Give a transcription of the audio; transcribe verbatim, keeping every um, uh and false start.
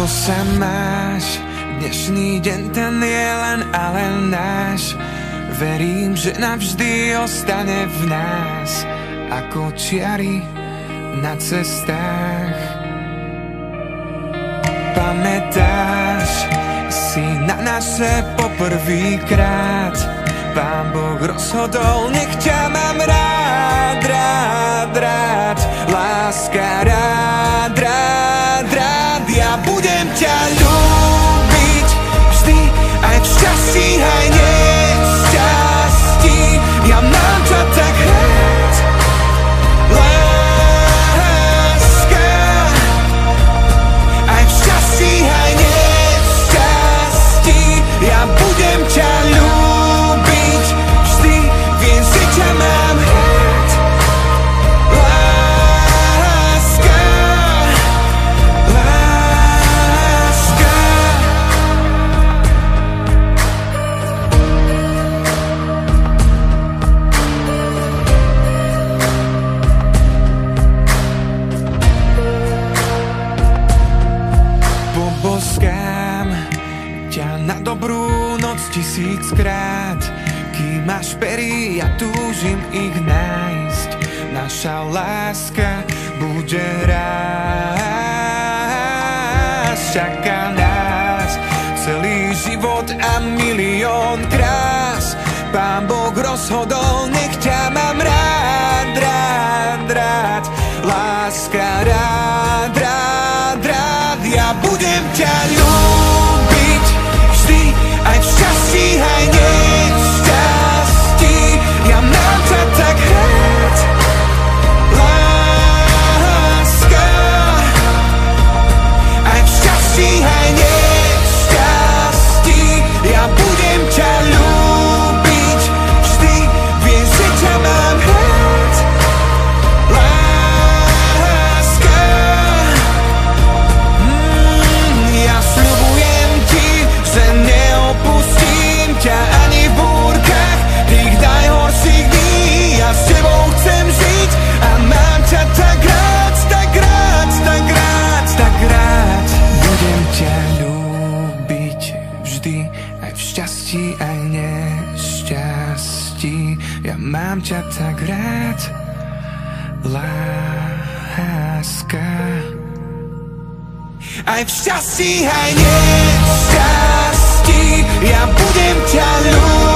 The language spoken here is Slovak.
Ako sa máš? Dnešný deň ten je len a len náš. Verím, že navždy ostane v nás ako čiary na cestách. Pamätáš si na naše poprvýkrát? Pán Boh rozhodol, nech ťa mám rád, rád, rád. Láska, rád, rád, rád. Ja budem ťa ľúbiť vždy, aj v šťastí, aj nešťastí. Ja mám ťa tak rád, láska. Aj v šťastí, aj nešťastí. Ja budem ťa ľúbiť vždy, viem, že ťa mám rád, láska, láska. Poboskám ťa na dobrú noc tisíckrát. Kým máš pery, ja túžim ich nájsť. Naša láska bude rásť. Čaká nás celý život a milión krás. Pán Boh rozhodol, nech ťa mám rád, rád, rád. Láska, rád, rád, rád. Ja budem ťa ľúbiť vždy, aj v šťastí, aj nešťastí. Ja mám ťa tak rád, láska. Aj v šťastí, aj nešťastí. Ja budem ťa ľúbiť vždy, viem, že ťa mám rád, láska. Mm, ja sľubujem ti, že neopustím ťa ani v búrkach tých najhorších dní. Ja s tebou chcem žiť a mám ťa tak rád, tak rád, tak rád, tak rád. Budem ťa ľúbiť vždy, aj v šťastí, aj nešťastí. Ja mám ťa tak rád, láska. Aj v šťastí, aj nešťastí. Ja budem ťa ľúbiť